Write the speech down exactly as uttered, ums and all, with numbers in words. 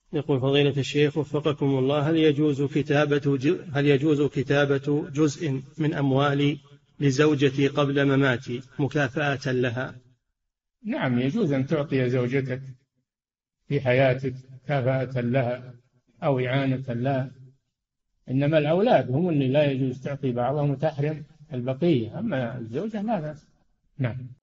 يقول فضيلة الشيخ وفقكم الله، هل يجوز كتابة هل يجوز كتابة جزء من أموالي لزوجتي قبل مماتي مكافأة لها؟ نعم، يجوز أن تعطي زوجتك في حياتك مكافأة لها أو إعانة لها، إنما الأولاد هم اللي لا يجوز تعطي بعضهم وتحرم البقية، أما الزوجة لا بأس. نعم.